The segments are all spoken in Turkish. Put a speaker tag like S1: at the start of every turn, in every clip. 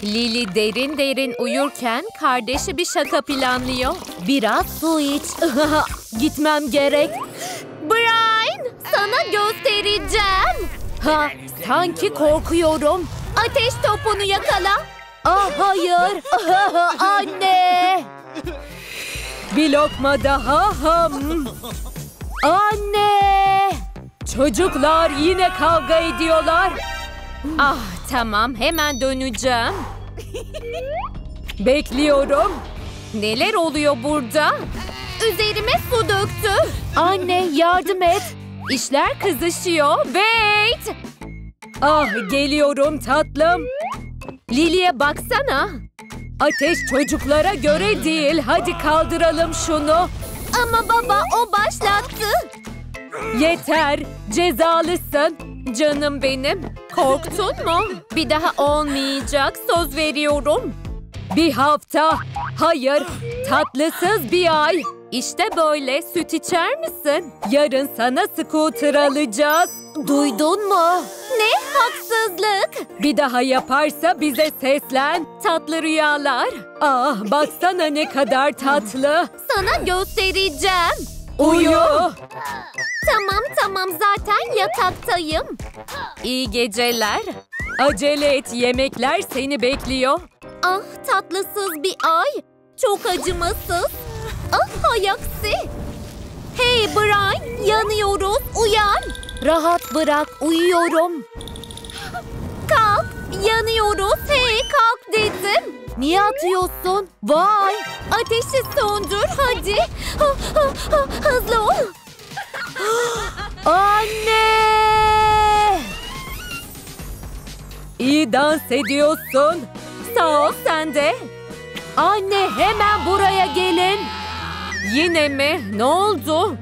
S1: Lily derin derin uyurken kardeşi bir şaka planlıyor. Biraz su iç. Gitmem gerek. Brian, sana göstereceğim. Sanki korkuyorum. Ateş topunu yakala. Hayır. Anne. Bir lokma daha. Anne. Çocuklar yine kavga ediyorlar. Tamam, hemen döneceğim. Bekliyorum. Neler oluyor burada? Üzerime su döktü. Anne, yardım et. İşler kızışıyor. Wait. Geliyorum tatlım. Lily'e baksana. Ateş çocuklara göre değil. Hadi kaldıralım şunu. Ama baba, o başlattı. Yeter. Cezalısın. Canım benim. Korktun mu? Bir daha olmayacak. Söz veriyorum. Bir hafta. Hayır. Tatlısız bir ay. İşte böyle. Süt içer misin? Yarın sana scooter alacağız. Duydun mu? Ne? Haksızlık. Bir daha yaparsa bize seslen. Tatlı rüyalar. Baksana ne kadar tatlı. Sana göstereceğim. Uyu. Tamam, zaten yataktayım. İyi geceler. Acele et, yemekler seni bekliyor. Tatlısız bir ay. Çok acımasız. Hay aksi. Hey Brian, yanıyoruz. Uyan. Rahat bırak, uyuyorum. Kalk, yanıyoruz. Hey, kalk dedim. Niye atıyorsun? Vay, ateşi söndür hadi. Hızlı ol. Anne! İyi dans ediyorsun. Sağ ol sen de. Anne, hemen buraya gelin. Yine mi? Ne oldu?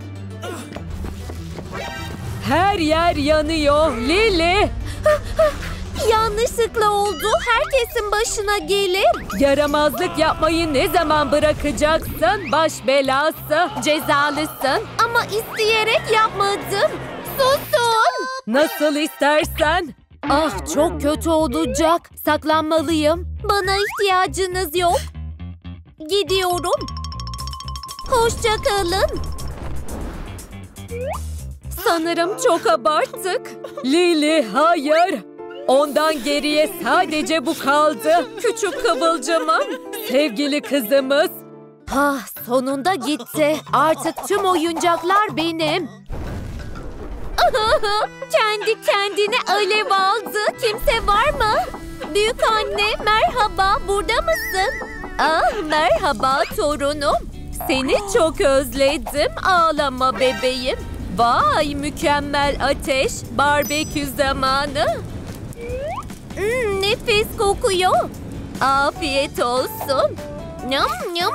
S1: Her yer yanıyor. Lily! Yanlışlıkla oldu. Herkesin başına gelir. Yaramazlık yapmayı ne zaman bırakacaksın? Baş belası. Cezalısın. Ama isteyerek yapmadım. Susun. Nasıl istersen. Çok kötü olacak. Saklanmalıyım. Bana ihtiyacınız yok. Gidiyorum. Hoşça kalın. Sanırım çok abarttık. Lily, hayır. Ondan geriye sadece bu kaldı. Küçük kıvılcımım. Sevgili kızımız. Sonunda gitti. Artık tüm oyuncaklar benim. Kendi kendine alev aldı. Kimse var mı? Büyük anne, merhaba. Burada mısın? Merhaba torunum. Seni çok özledim. Ağlama bebeğim. Vay, mükemmel ateş. Barbekü zamanı. Nefis kokuyor. Afiyet olsun. Yum yum.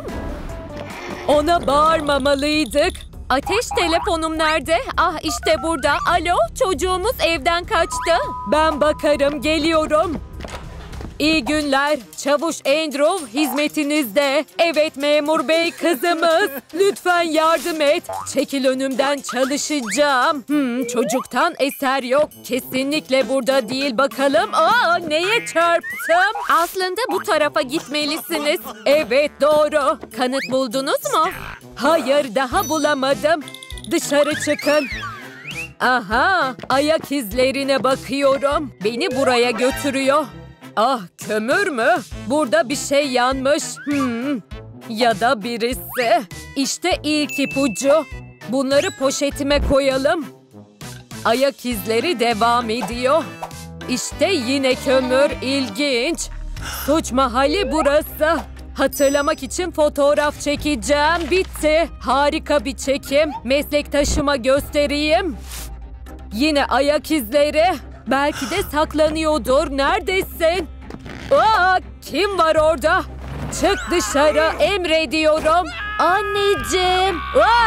S1: Ona bağırmamalıydık. Ateş, telefonum nerede? İşte burada. Alo, çocuğumuz evden kaçtı. Ben bakarım, geliyorum. İyi günler. Çavuş Andrew hizmetinizde. Evet memur bey, kızımız. Lütfen yardım et. Çekil önümden, çalışacağım. Çocuktan eser yok. Kesinlikle burada değil, bakalım. Neye çarptım? Aslında bu tarafa gitmelisiniz. Evet, doğru. Kanıt buldunuz mu? Hayır, daha bulamadım. Dışarı çıkın. Ayak izlerine bakıyorum. Beni buraya götürüyor. Kömür mü? Burada bir şey yanmış. Ya da birisi. İşte ilk ipucu. Bunları poşetime koyalım. Ayak izleri devam ediyor. İşte yine kömür. İlginç. Suç mahalli burası. Hatırlamak için fotoğraf çekeceğim. Bitti. Harika bir çekim. Meslektaşıma göstereyim. Yine ayak izleri. Belki de saklanıyordur. Neredesin? Kim var orada? Çık dışarı, emrediyorum. Anneciğim.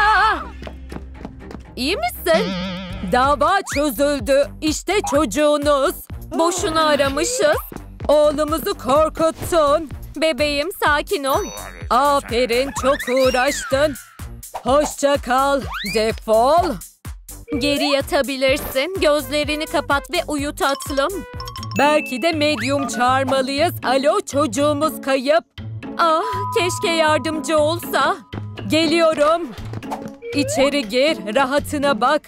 S1: İyi misin? Dava çözüldü. İşte çocuğunuz. Boşuna aramışız. Oğlumuzu korkuttun. Bebeğim, sakin ol. Aferin, çok uğraştın. Hoşça kal. Defol. Geri yatabilirsin. Gözlerini kapat ve uyu tatlım. Belki de medyum çağırmalıyız. Alo, çocuğumuz kayıp. Ah, keşke yardımcı olsa. Geliyorum. İçeri gir, rahatına bak.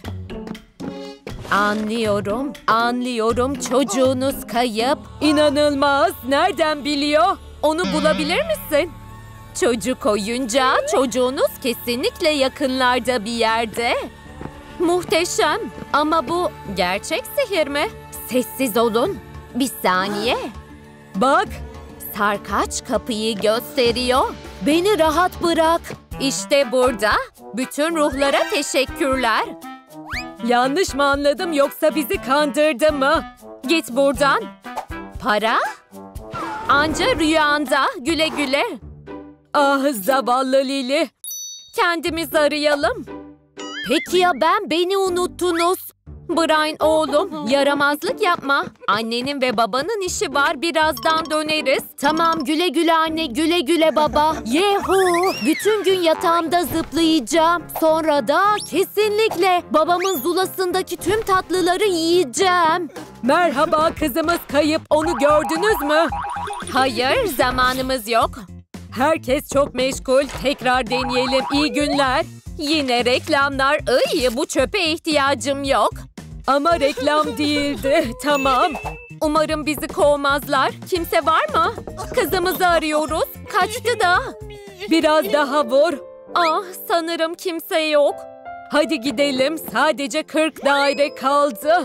S1: Anlıyorum. Çocuğunuz kayıp. İnanılmaz. Nereden biliyor? Onu bulabilir misin? Çocuk oyuncağı, çocuğunuz kesinlikle yakınlarda bir yerde. Muhteşem. Ama bu gerçek sihir mi? Sessiz olun. Bir saniye. Bak. Sarkaç kapıyı gösteriyor. Beni rahat bırak. İşte burada. Bütün ruhlara teşekkürler. Yanlış mı anladım yoksa bizi kandırdı mı? Git buradan. Para? Anca rüyanda. Güle güle. Ah zavallı Lili. Kendimizi arayalım. Peki ya beni unuttunuz. Brian oğlum, yaramazlık yapma. Annenin ve babanın işi var, birazdan döneriz. Tamam, güle güle anne, güle güle baba. Yehu, bütün gün yatağımda zıplayacağım. Sonra da kesinlikle babamın zulasındaki tüm tatlıları yiyeceğim. Merhaba, kızımız kayıp, onu gördünüz mü? Hayır, zamanımız yok. Herkes çok meşgul, tekrar deneyelim, iyi günler. Yine reklamlar, bu çöpe ihtiyacım yok. Ama reklam değildi, tamam. Umarım bizi kovmazlar. Kimse var mı? Kızımızı arıyoruz. Kaçtı da. Biraz daha vur. Ah, sanırım kimse yok. Hadi gidelim, sadece 40 daire kaldı.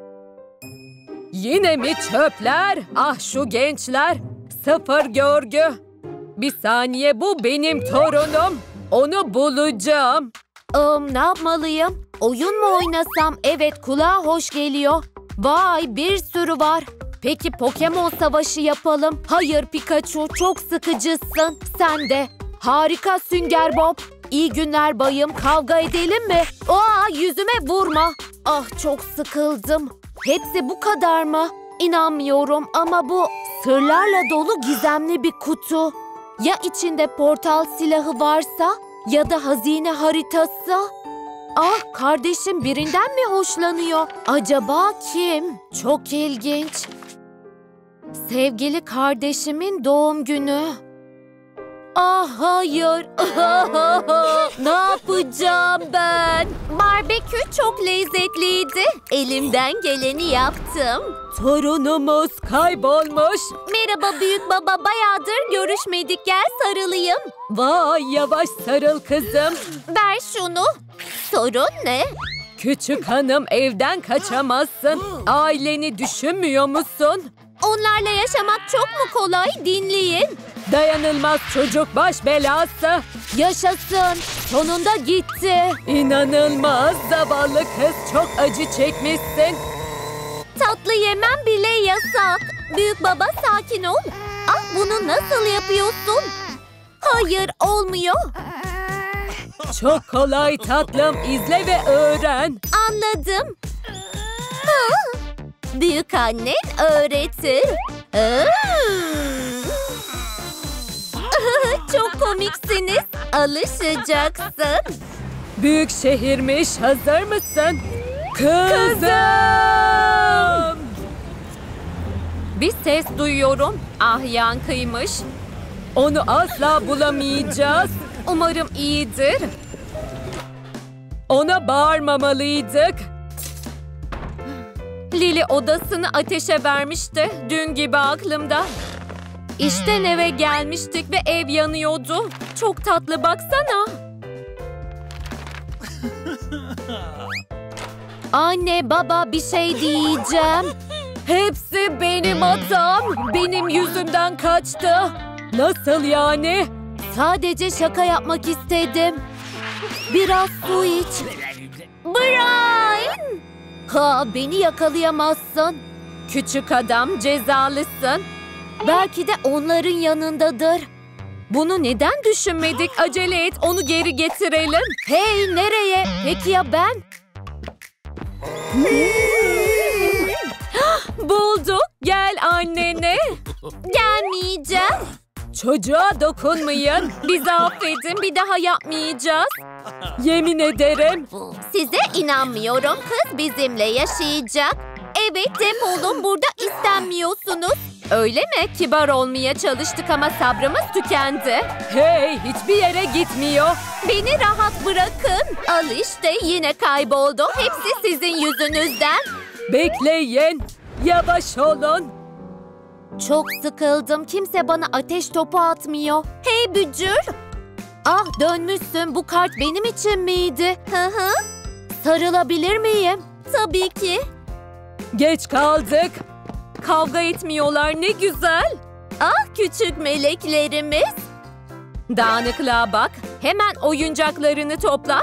S1: Yine mi çöpler? Ah şu gençler. Sıfır görgü. Bir saniye, bu benim torunum. Onu bulacağım. Ne yapmalıyım? Oyun mu oynasam? Evet, kulağa hoş geliyor. Vay, bir sürü var. Peki Pokemon savaşı yapalım. Hayır Pikachu, çok sıkıcısın. Sen de. Harika Sünger Bob. İyi günler bayım. Kavga edelim mi? Yüzüme vurma. Ah, çok sıkıldım. Hepsi bu kadar mı? İnanmıyorum ama bu sırlarla dolu gizemli bir kutu. Ya içinde portal silahı varsa ya da hazine haritası? Ah, kardeşim birinden mi hoşlanıyor? Acaba kim? Çok ilginç. Sevgili kardeşimin doğum günü. Ah hayır. Ne yapacağım ben? Barbekü çok lezzetliydi. Elimden geleni yaptım. Torunumuz kaybolmuş. Merhaba büyük baba, bayağıdır görüşmedik, gel sarılayım. Vay, yavaş sarıl kızım. Ver şunu. Sorun ne? Küçük hanım, evden kaçamazsın. Aileni düşünmüyor musun? Onlarla yaşamak çok mu kolay? Dinleyin. Dayanılmaz çocuk baş belası. Yaşasın. Sonunda gitti. İnanılmaz, zavallı kız, çok acı çekmişsin. Tatlı yemem bile yasak. Büyük baba sakin ol. Ah, bunu nasıl yapıyorsun? Hayır, olmuyor. Çok kolay tatlım, izle ve öğren. Anladım. Büyük annen öğretir. Çok komiksiniz. Alışacaksın. Büyük şehirmiş. Hazır mısın? Kızım! Bir ses duyuyorum. Ah, yankıymış. Onu asla bulamayacağız. Umarım iyidir. Ona bağırmamalıydık. Lili odasını ateşe vermişti. Dün gibi aklımda. İşten eve gelmiştik ve ev yanıyordu. Çok tatlı, baksana. Anne, baba, bir şey diyeceğim. Hepsi benim hatam. Benim yüzümden kaçtı. Nasıl yani? Sadece şaka yapmak istedim. Biraz su iç. Brian! Beni yakalayamazsın. Küçük adam, cezalısın. Belki de onların yanındadır. Bunu neden düşünmedik? Acele et, onu geri getirelim. Hey, nereye? Peki ya ben? Bulduk. Gel annene. Gelmeyeceğim. Çocuğa dokunmayın. Bizi affedin, bir daha yapmayacağız. Yemin ederim. Size inanmıyorum. Kız bizimle yaşayacak. Evet, defolun, burada istenmiyorsunuz. Öyle mi? Kibar olmaya çalıştık ama sabrımız tükendi. Hey, hiçbir yere gitmiyor. Beni rahat bırakın. Al işte, yine kayboldu. Hepsi sizin yüzünüzden. Bekleyin. Yavaş olun. Çok sıkıldım. Kimse bana ateş topu atmıyor. Hey Bücür. Ah, dönmüşsün. Bu kart benim için miydi? Hı. Sarılabilir miyim? Tabii ki. Geç kaldık. Kavga etmiyorlar, ne güzel. Ah, küçük meleklerimiz. Dağınıklığa bak. Hemen oyuncaklarını topla.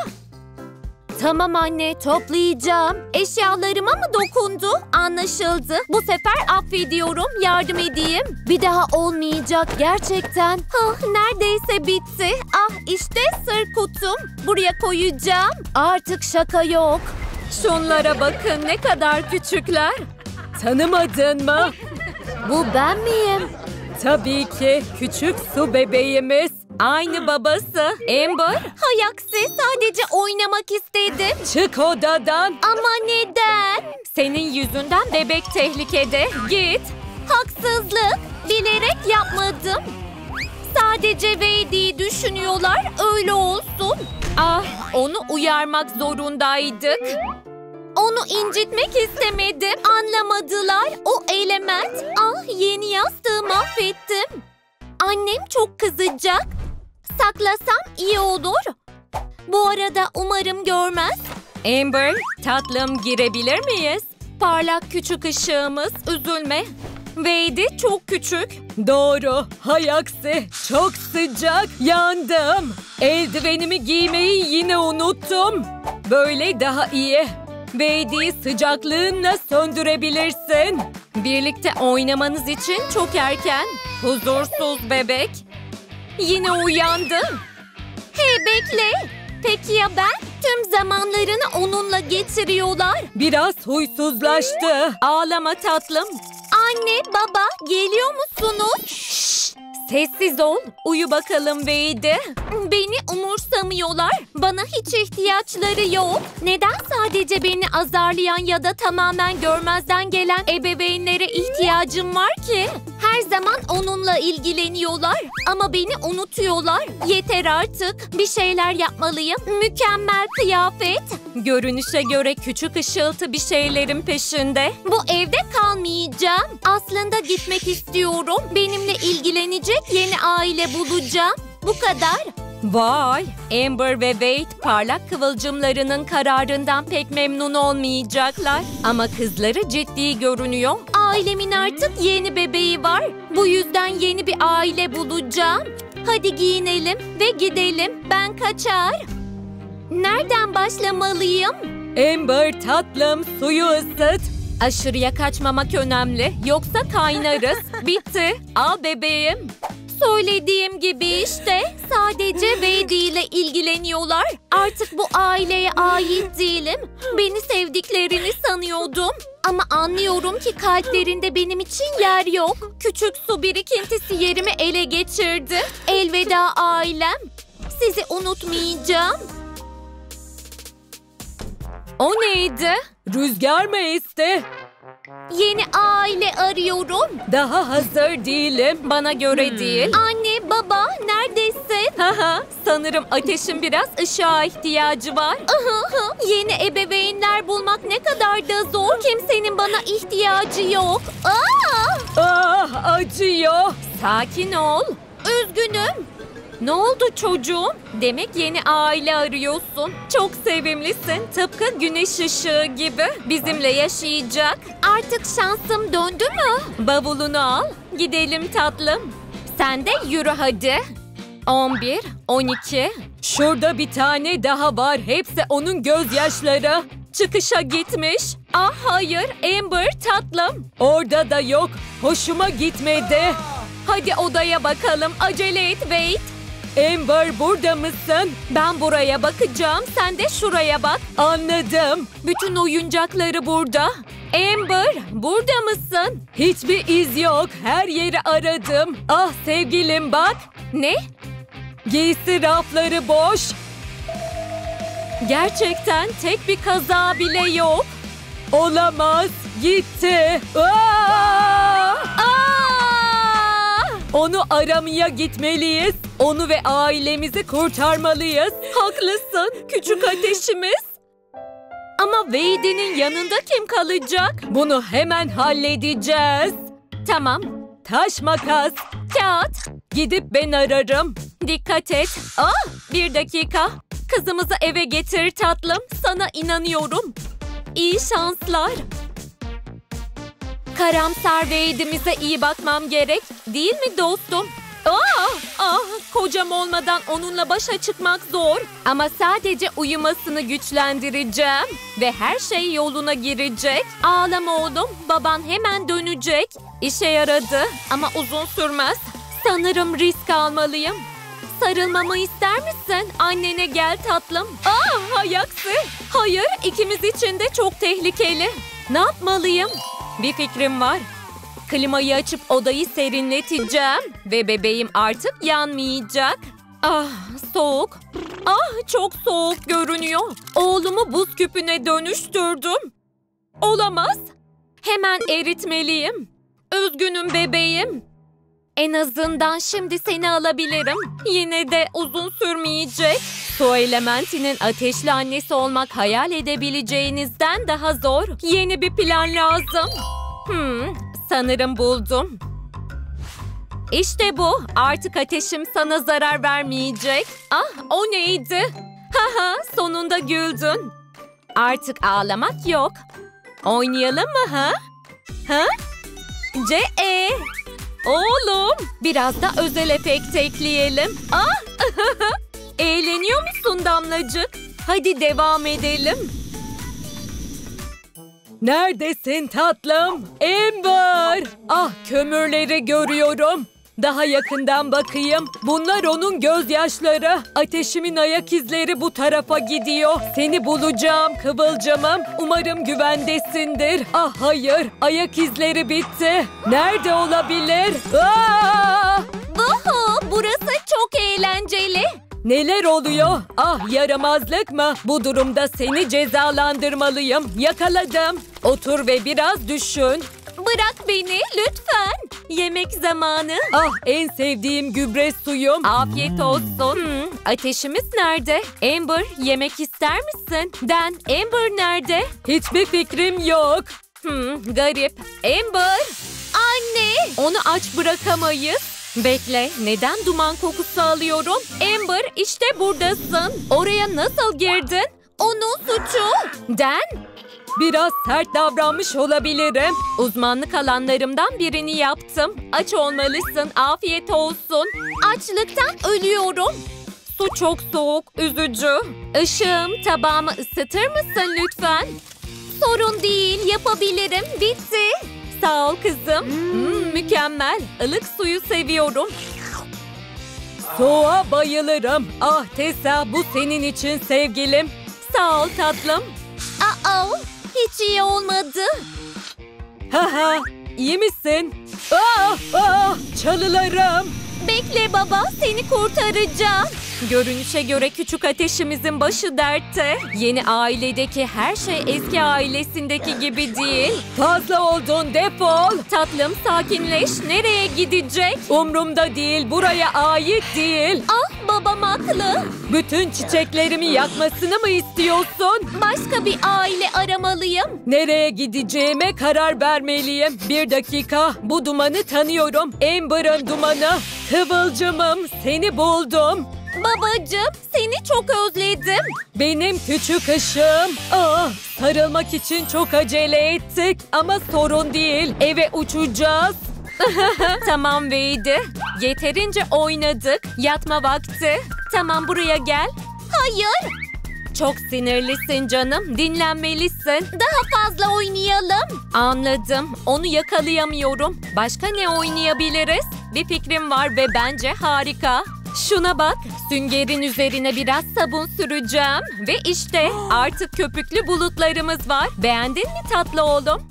S1: Tamam anne, toplayacağım. Eşyalarıma mı dokundu? Anlaşıldı. Bu sefer affediyorum, yardım edeyim. Bir daha olmayacak gerçekten. Neredeyse bitti. Ah, işte sır kutum. Buraya koyacağım. Artık şaka yok. Şunlara bakın, ne kadar küçükler. Tanımadın mı? Bu ben miyim? Tabii ki, küçük su bebeğimiz. Aynı babası. Amber. Hay aksi, sadece oynamak istedim. Çık odadan. Ama neden? Senin yüzünden bebek tehlikede. Git. Haksızlık. Bilerek yapmadım. Sadece Wade'i düşünüyorlar, öyle olsun. Ah, onu uyarmak zorundaydık. Onu incitmek istemedim. Anlamadılar. O element. Ah, yeni yastığı mahvettim. Annem çok kızacak. Saklasam iyi olur. Bu arada umarım görmez. Amber, tatlım, girebilir miyiz? Parlak küçük ışığımız, üzülme. Wade çok küçük. Doğru. Hay aksi. Çok sıcak. Yandım. Eldivenimi giymeyi yine unuttum. Böyle daha iyi. Wade'i sıcaklığınla söndürebilirsin. Birlikte oynamanız için çok erken. Huzursuz bebek. Yine uyandım. Hey, bekle. Peki ya ben? Tüm zamanlarını onunla geçiriyorlar. Biraz huysuzlaştı. Ağlama tatlım. Anne, baba, geliyor musunuz? Şşş, sessiz ol. Uyu bakalım Wade. Beni umursamıyorlar. Bana hiç ihtiyaçları yok. Neden sadece beni azarlayan ya da tamamen görmezden gelen ebeveynlere ihtiyacım var ki? Her zaman onunla ilgileniyorlar ama beni unutuyorlar. Yeter artık. Bir şeyler yapmalıyım. Mükemmel kıyafet. Görünüşe göre küçük ışıltı bir şeylerin peşinde. Bu evde kalmayacağım. Aslında gitmek istiyorum. Benimle ilgilenecek yeni aile bulacağım. Bu kadar. Vay! Amber ve Wade parlak kıvılcımlarının kararından pek memnun olmayacaklar. Ama kızları ciddi görünüyor. Ailemin artık yeni bebeği var. Bu yüzden yeni bir aile bulacağım. Hadi giyinelim ve gidelim. Ben kaçar. Nereden başlamalıyım? Amber tatlım, suyu ısıt. Aşırıya kaçmamak önemli. Yoksa kaynarız. Bitti. Al bebeğim. Söylediğim gibi işte. Sadece Wade ile ilgileniyorlar. Artık bu aileye ait değilim. Beni sevdiklerini sanıyordum. Ama anlıyorum ki kalplerinde benim için yer yok. Küçük su birikintisi yerimi ele geçirdi. Elveda ailem. Sizi unutmayacağım. O neydi? Rüzgar mı esti? Yeni aile arıyorum. Daha hazır değilim. Bana göre değil. Anne, baba, neredesin? Sanırım ateşin biraz ışığa ihtiyacı var. Yeni ebeveynler bulmak ne kadar da zor. Kimsenin bana ihtiyacı yok. Ah, acıyor. Sakin ol. Üzgünüm. Ne oldu çocuğum? Demek yeni aile arıyorsun. Çok sevimlisin. Tıpkı güneş ışığı gibi. Bizimle yaşayacak. Artık şansım döndü mü? Bavulunu al. Gidelim tatlım. Sen de yürü hadi. 11, 12. Şurada bir tane daha var. Hepsi onun gözyaşları. Çıkışa gitmiş. Ah hayır, Amber tatlım. Orada da yok. Hoşuma gitmedi. Hadi odaya bakalım. Acele et Wade. Amber, burada mısın? Ben buraya bakacağım. Sen de şuraya bak. Anladım. Bütün oyuncakları burada. Amber, burada mısın? Hiçbir iz yok. Her yeri aradım. Ah sevgilim bak. Ne? Giysi rafları boş. Gerçekten tek bir kaza bile yok. Olamaz. gitti. Aa! Aa! Onu aramaya gitmeliyiz. Onu ve ailemizi kurtarmalıyız. Haklısın küçük ateşimiz. Ama Wade'nin yanında kim kalacak? Bunu hemen halledeceğiz. Tamam. Taş, makas, kağıt. Gidip ben ararım. Dikkat et. Bir dakika. Kızımızı eve getir tatlım. Sana inanıyorum. İyi şanslar. Karamsar Wade'imize iyi bakmam gerek. Değil mi dostum? Kocam olmadan onunla başa çıkmak zor. Ama sadece uyumasını güçlendireceğim. Ve her şey yoluna girecek. Ağlama oğlum. Baban hemen dönecek. İşe yaradı ama uzun sürmez. Sanırım risk almalıyım. Sarılmamı ister misin? Annene gel tatlım. Hay aksi. Hayır, ikimiz için de çok tehlikeli. Ne yapmalıyım? Bir fikrim var. Klimayı açıp odayı serinleteceğim. Ve bebeğim artık yanmayacak. Soğuk. Çok soğuk görünüyor. Oğlumu buz küpüne dönüştürdüm. Olamaz. Hemen eritmeliyim. Üzgünüm bebeğim. En azından şimdi seni alabilirim. Yine de uzun sürmeyecek. Su elementinin ateşli annesi olmak hayal edebileceğinizden daha zor. Yeni bir plan lazım. Sanırım buldum. İşte bu. Artık ateşim sana zarar vermeyecek. O neydi? Sonunda güldün. Artık ağlamak yok. Oynayalım mı C.E. Oğlum, biraz da özel efekt ekleyelim. Eğleniyor musun Damlacık? Hadi devam edelim. Neredesin tatlım? Amber! Kömürleri görüyorum. Daha yakından bakayım. Bunlar onun gözyaşları. Ateşimin ayak izleri bu tarafa gidiyor. Seni bulacağım Kıvılcımım. Umarım güvendesindir. Hayır. Ayak izleri bitti. Nerede olabilir? Burası çok eğlenceli. Neler oluyor? Yaramazlık mı? Bu durumda seni cezalandırmalıyım. Yakaladım. Otur ve biraz düşün. Bırak beni lütfen. Yemek zamanı. En sevdiğim gübre suyum. Afiyet olsun. Ateşimiz nerede? Amber, yemek ister misin? Dan, Amber nerede? Hiçbir fikrim yok. Garip. Amber. Anne. Onu aç bırakamayız. Bekle, neden duman kokusu alıyorum? Amber, işte buradasın. Oraya nasıl girdin? Onun suçu. Dan? Biraz sert davranmış olabilirim. Uzmanlık alanlarımdan birini yaptım. Aç olmalısın, afiyet olsun. Açlıktan ölüyorum. Su çok soğuk, üzücü. Işığım, tabağımı ısıtır mısın lütfen? Sorun değil, yapabilirim. Bitti. Sağ ol kızım. Mükemmel. Ilık suyu seviyorum. Soğuğa bayılırım. Tessa, bu senin için sevgilim. Sağ ol tatlım. Hiç iyi olmadı. İyi misin? Çalılarım. Bekle baba, seni kurtaracağım. Görünüşe göre küçük ateşimizin başı dertte. Yeni ailedeki her şey eski ailesindeki gibi değil. Fazla oldun, defol. Tatlım, sakinleş. Nereye gidecek? Umrumda değil, buraya ait değil. Babam haklı. Bütün çiçeklerimi yakmasını mı istiyorsun? Başka bir aile aramalıyım. Nereye gideceğime karar vermeliyim. Bir dakika, bu dumanı tanıyorum. Amber'ın dumanı. Kıvılcımım, seni buldum. Babacığım, seni çok özledim. Benim küçük ışığım. Sarılmak için çok acele ettik. Ama sorun değil, eve uçacağız. Tamam Veydi. Yeterince oynadık. Yatma vakti. Tamam, buraya gel. Hayır. Çok sinirlisin canım. Dinlenmelisin. Daha fazla oynayalım. Anladım. Onu yakalayamıyorum. Başka ne oynayabiliriz? Bir fikrim var ve bence harika. Şuna bak. Süngerin üzerine biraz sabun süreceğim. Ve işte artık köpüklü bulutlarımız var. Beğendin mi tatlı oğlum?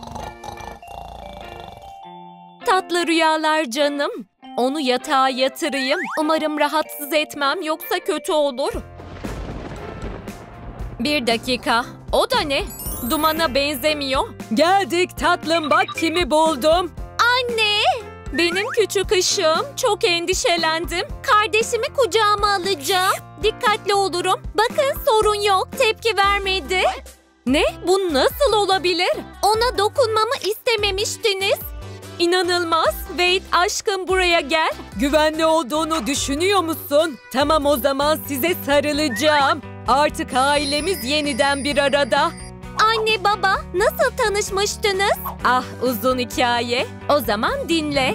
S1: Tatlı rüyalar canım. Onu yatağa yatırayım. Umarım rahatsız etmem, yoksa kötü olur. Bir dakika. O da ne? Dumana benzemiyor.
S2: Geldik tatlım, bak kimi buldum.
S1: Anne! Benim küçük ışığım. Çok endişelendim. Kardeşimi kucağıma alacağım. Dikkatli olurum. Bakın sorun yok. Tepki vermedi. Ne? Bu nasıl olabilir? Ona dokunmamı istememiştiniz. İnanılmaz. Wade aşkım buraya gel.
S2: Güvenli olduğunu düşünüyor musun? Tamam, o zaman size sarılacağım. Artık ailemiz yeniden bir arada.
S1: Anne baba nasıl tanışmıştınız? Ah uzun hikaye. O zaman dinle.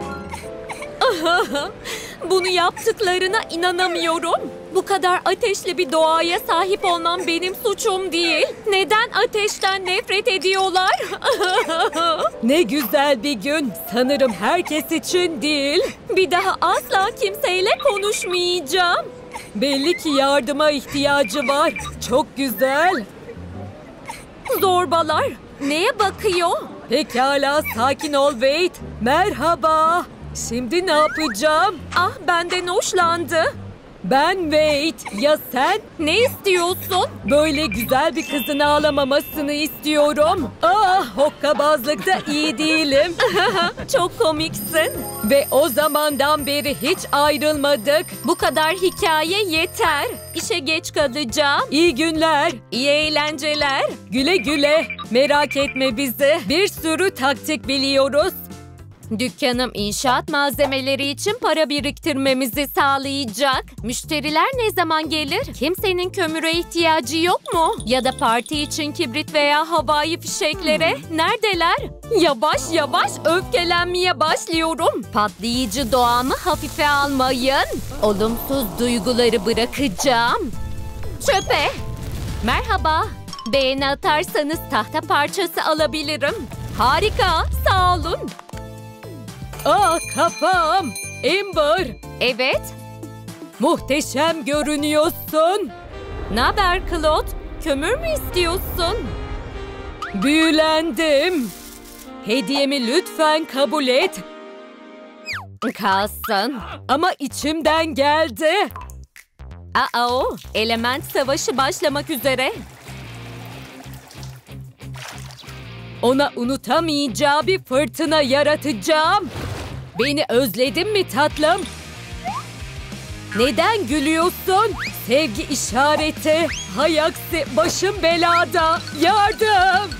S1: Bunu yaptıklarına inanamıyorum. Bu kadar ateşli bir doğaya sahip olmam benim suçum değil. Neden ateşten nefret ediyorlar?
S2: Ne güzel bir gün. Sanırım herkes için değil.
S1: Bir daha asla kimseyle konuşmayacağım.
S2: Belli ki yardıma ihtiyacı var. Çok güzel.
S1: Zorbalar. Neye bakıyor?
S2: Pekala, sakin ol Wade. Merhaba. Şimdi ne yapacağım?
S1: Ah benden hoşlandı.
S2: Ben Wade. Ya sen?
S1: Ne istiyorsun?
S2: Böyle güzel bir kızın ağlamamasını istiyorum. Hokkabazlıkta iyi değilim.
S1: Çok komiksin.
S2: Ve o zamandan beri hiç ayrılmadık.
S1: Bu kadar hikaye yeter. İşe geç kalacağım.
S2: İyi günler.
S1: İyi eğlenceler.
S2: Güle güle. Merak etme bizi. Bir sürü taktik biliyoruz.
S1: Dükkanım inşaat malzemeleri için para biriktirmemizi sağlayacak. Müşteriler ne zaman gelir? Kimsenin kömüre ihtiyacı yok mu? Ya da parti için kibrit veya havai fişeklere? Neredeler? Yavaş yavaş öfkelenmeye başlıyorum. Patlayıcı doğamı hafife almayın. Olumsuz duyguları bırakacağım. Çöpe. Merhaba. Beğeni atarsanız tahta parçası alabilirim. Harika. Sağ olun.
S2: Kafam. Amber.
S1: Evet.
S2: Muhteşem görünüyorsun.
S1: Naber Claude? Kömür mü istiyorsun?
S2: Büyülendim. Hediyemi lütfen kabul et.
S1: Kalsın.
S2: Ama içimden geldi.
S1: Element savaşı başlamak üzere.
S2: Ona unutamayacağı bir fırtına yaratacağım. Beni özledin mi tatlım? Neden gülüyorsun? Sevgi işareti. Hay aksi, başım belada. Yardım!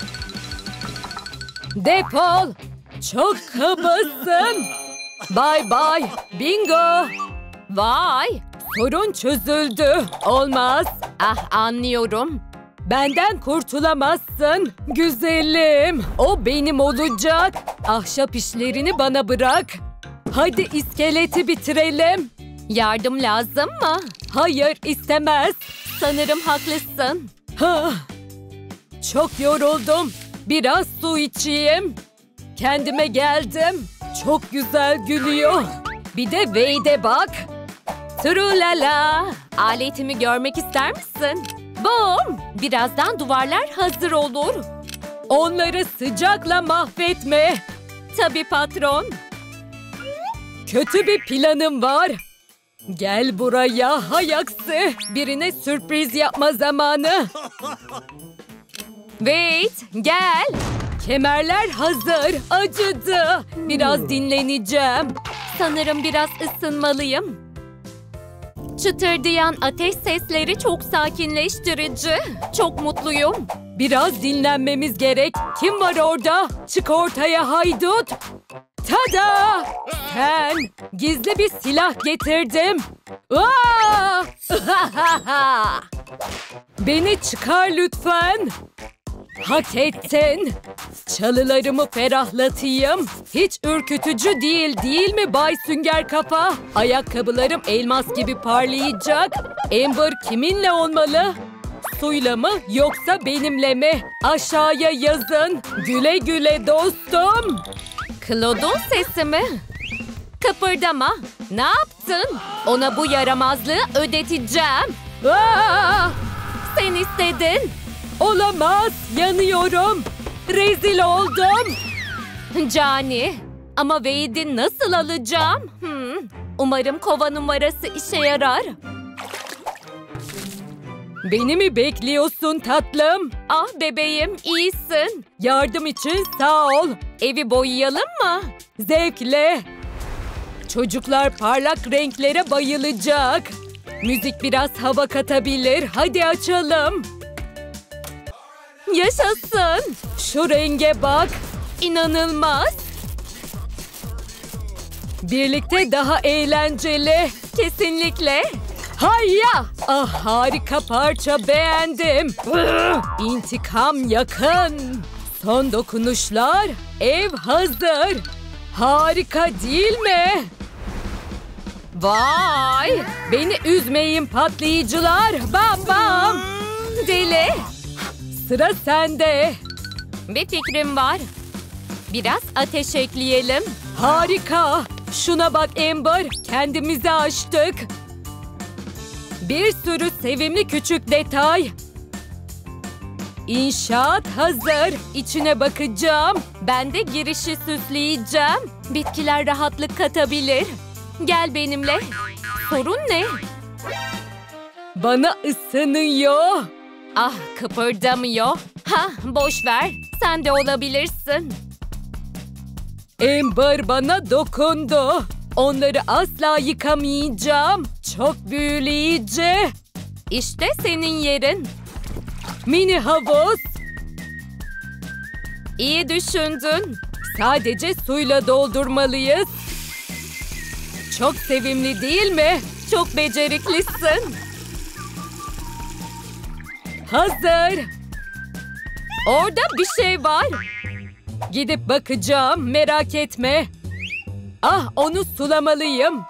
S2: Defol! Çok kabasın. Bye bye. Bingo.
S1: Vay!
S2: Sorun çözüldü. Olmaz.
S1: Anlıyorum.
S2: Benden kurtulamazsın. Güzelim. O benim olacak. Ahşap işlerini bana bırak. Hadi iskeleti bitirelim.
S1: Yardım lazım mı?
S2: Hayır, istemez.
S1: Sanırım haklısın.
S2: Çok yoruldum. Biraz su içeyim. Kendime geldim. Çok güzel gülüyor. Bir de Wade'e bak.
S1: Trulala. Aletimi görmek ister misin? Bum! Birazdan duvarlar hazır olur.
S2: Onları sıcakla mahvetme.
S1: Tabii patron.
S2: Kötü bir planım var. Gel buraya, hay aksi. Birine sürpriz yapma zamanı.
S1: Wait, gel.
S2: Kemerler hazır. Acıdı. Biraz dinleneceğim.
S1: Sanırım biraz ısınmalıyım. Çıtırdayan ateş sesleri çok sakinleştirici. Çok mutluyum.
S2: Biraz dinlenmemiz gerek. Kim var orada? Çık ortaya haydut. Tada! Sen, gizli bir silah getirdim. Beni çıkar lütfen. Hak ettin. Çalılarımı ferahlatayım. Hiç ürkütücü değil mi Bay Sünger Kafa? Ayakkabılarım elmas gibi parlayacak. Amber kiminle olmalı? Suyla mı yoksa benimle mi? Aşağıya yazın. Güle güle dostum.
S1: Claude'un sesi mi? Kıpırdama. Ne yaptın? Ona bu yaramazlığı ödeteceğim. Sen istedin.
S2: Olamaz. Yanıyorum. Rezil oldum.
S1: Cani. Ama Wade'i nasıl alacağım? Umarım kova numarası işe yarar.
S2: Beni mi bekliyorsun tatlım?
S1: Ah bebeğim, iyisin.
S2: Yardım için sağ ol.
S1: Evi boyayalım mı?
S2: Zevkle. Çocuklar parlak renklere bayılacak. Müzik biraz hava katabilir. Hadi açalım.
S1: Yaşasın.
S2: Şu renge bak.
S1: İnanılmaz.
S2: Birlikte daha eğlenceli.
S1: Kesinlikle.
S2: Hayya! Ah, harika parça, beğendim. İntikam yakın. Son dokunuşlar. Ev hazır. Harika değil mi?
S1: Vay.
S2: Beni üzmeyin patlayıcılar. Bam bam.
S1: Deli.
S2: Sıra sende.
S1: Bir fikrim var. Biraz ateş ekleyelim.
S2: Harika. Şuna bak Amber. Kendimizi aştık. Bir sürü sevimli küçük detay. İnşaat hazır. İçine bakacağım.
S1: Ben de girişi süsleyeceğim. Bitkiler rahatlık katabilir. Gel benimle. Sorun ne?
S2: Bana ısınıyor.
S1: Ah, kıpırdamıyor. Ha, boş ver. Sen de olabilirsin.
S2: Amber bana dokundu. Onları asla yıkamayacağım. Çok büyüleyici.
S1: İşte senin yerin.
S2: Mini havuz.
S1: İyi düşündün.
S2: Sadece suyla doldurmalıyız. Çok sevimli değil mi?
S1: Çok beceriklisin.
S2: Hazır.
S1: Orada bir şey var.
S2: Gidip bakacağım, merak etme. Ah, onu sulamalıyım.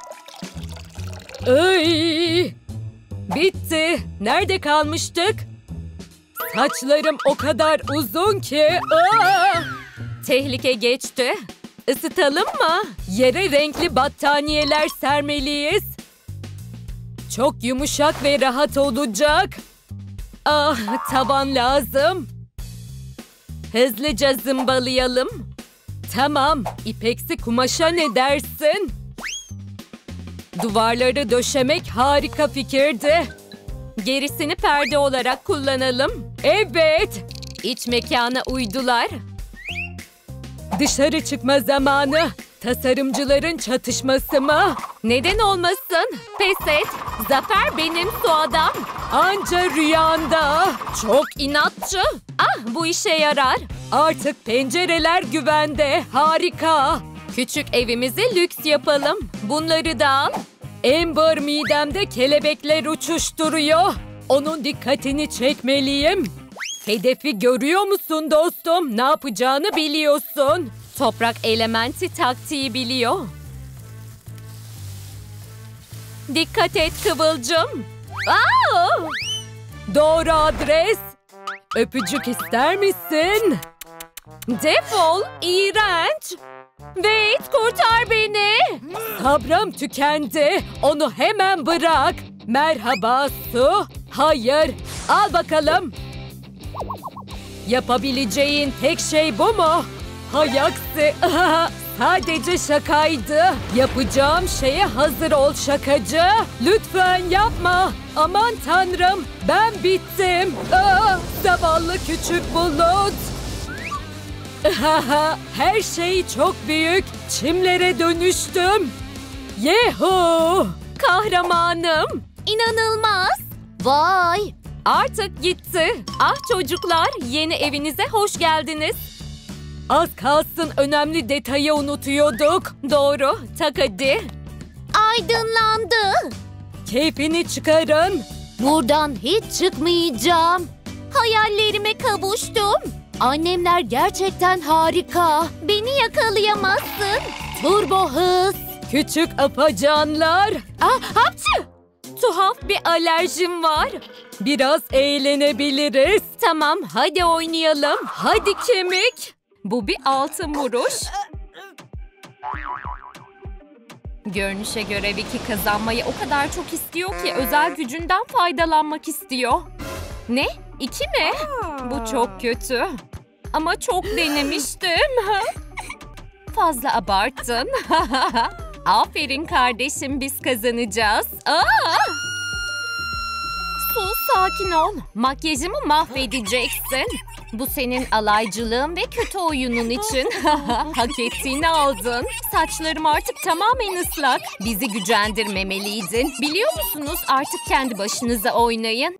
S2: Ay! Bitti. Nerede kalmıştık? Saçlarım o kadar uzun ki. Ah!
S1: Tehlike geçti. Isıtalım mı?
S2: Yere renkli battaniyeler sermeliyiz. Çok yumuşak ve rahat olacak. Ah, taban lazım.
S1: Hızlıca zımbalayalım.
S2: Tamam, ipeksi kumaşa ne dersin? Duvarları döşemek harika fikirdi.
S1: Gerisini perde olarak kullanalım.
S2: Evet,
S1: İç mekana uydular.
S2: dışarı çıkma zamanı. Tasarımcıların çatışması mı?
S1: Neden olmasın? Pes et. Zafer benim su adam.
S2: Anca rüyanda.
S1: Çok inatçı. Ah, bu işe yarar.
S2: Artık pencereler güvende. Harika.
S1: Küçük evimizi lüks yapalım. Bunları da al.
S2: Amber midemde kelebekler uçuşturuyor. Onun dikkatini çekmeliyim. Hedefi görüyor musun dostum? Ne yapacağını biliyorsun.
S1: Toprak elementi taktiği biliyor. Dikkat et Kıvılcım. Aa!
S2: Doğru adres. Öpücük ister misin?
S1: Defol, iğrenç. Wade, kurtar beni.
S2: Sabrım tükendi. Onu hemen bırak. Merhaba su. Hayır. Al bakalım. Yapabileceğin tek şey bu mu? Hay aksi. Sadece şakaydı. Yapacağım şeye hazır ol şakacı. Lütfen yapma. Aman tanrım. Ben bittim. Zavallı küçük bulut. Her şey çok büyük. Çimlere dönüştüm. Yehu!
S1: Kahramanım. İnanılmaz. Vay. Artık gitti. Ah çocuklar, yeni evinize hoş geldiniz.
S2: Az kalsın önemli detayı unutuyorduk.
S1: Doğru, tak hadi. Aydınlandı.
S2: Keyfini çıkarın.
S1: Buradan hiç çıkmayacağım. Hayallerime kavuştum. Annemler gerçekten harika. Beni yakalayamazsın. Turbo hız.
S2: Küçük afacanlar.
S1: Ah, hapçı. Tuhaf bir alerjim var.
S2: Biraz eğlenebiliriz.
S1: Tamam, hadi oynayalım.
S2: Hadi kemik.
S1: Bu bir altın vuruş. Görünüşe göre Vicky kazanmayı o kadar çok istiyor ki özel gücünden faydalanmak istiyor. Ne? 2 mi? Bu çok kötü. Ama çok denemiştim. Fazla abarttın. Aferin kardeşim, biz kazanacağız. Aa! Su sakin ol. Makyajımı mahvedeceksin. Bu senin alaycılığın ve kötü oyunun için. Hak ettiğini aldın. Saçlarım artık tamamen ıslak. Bizi gücendirmemeliydin. Biliyor musunuz, artık kendi başınıza oynayın.